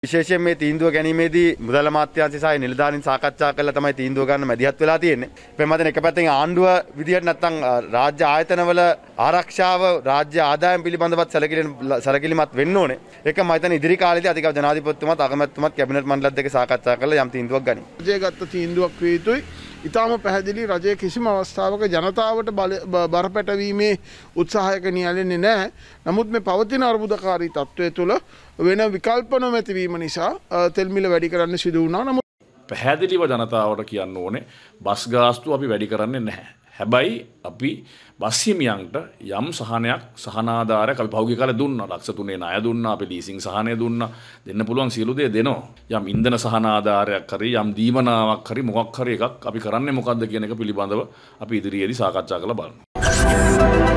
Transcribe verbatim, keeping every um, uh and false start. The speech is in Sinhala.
විශේෂයෙන් මේ තීන්දුව ගැනීමේදී මුදල් අමාත්‍යාංශය සහ නිලධාරීන් සාකච්ඡා කරලා තමයි තීන්දුව ගන්න මැදිහත් වෙලා තියෙන්නේ. අපේ මතන එක පැත්තෙන් ආණ්ඩුව විදිහට නැත්නම් රාජ්‍ය ආයතනවල ආරක්ෂාව රාජ්‍ය ආදායම් පිළිබඳවත් සැලකිලිමත් වෙන්න ඕනේ. ඒක මම හිතන්නේ ඉදිරි කාලේදී අධිකරණ ජනාධිපතිතුමත් අගමැතිතුමත් කැබිනට් මණ්ඩලත් එක්ක සාකච්ඡා කරලා යම් තීන්දුවක් ගනී. රජය ගත්ත තීන්දුවක් වේ යුතුයි. ඉතාම පැහැදිලි රජය කිසිම අවස්ථාවක ජනතාවට බරපැටවීමේ උත්සාහයක නියැලෙන්නේ නැහැ. නමුත් මේ පවතින අර්බුදකාරී තත්ත්වය තුළ වෙන විකල්ප නොමැතිවීම නිසා තෙල් මිල වැඩි කරන්න සිදු වුණා. නමුත් පැහැදිලිව ජනතාවට කියන්න ඕනේ බස් ගාස්තු අපි වැඩි කරන්නේ නැහැ. හැබැයි අපි බස් හිමියන්ට යම් සහනයක් සහනාධාරයක් අපි පහුගිය කාලේ දුන්නා. ලක්ෂ තුනේ ණය දුන්නා, අපි ලීසින් සහනය දුන්නා. දෙන්න පුළුවන් සියලු දේ දෙනවා. යම් ඉන්ධන සහනාධාරයක් හරි යම් දීමනාවක් හරි මොකක් හරි එකක් අපි කරන්නේ මොකද්ද කියන එක පිළිබඳව අපි ඉදිරියේදී සාකච්ඡා කරලා බලමු.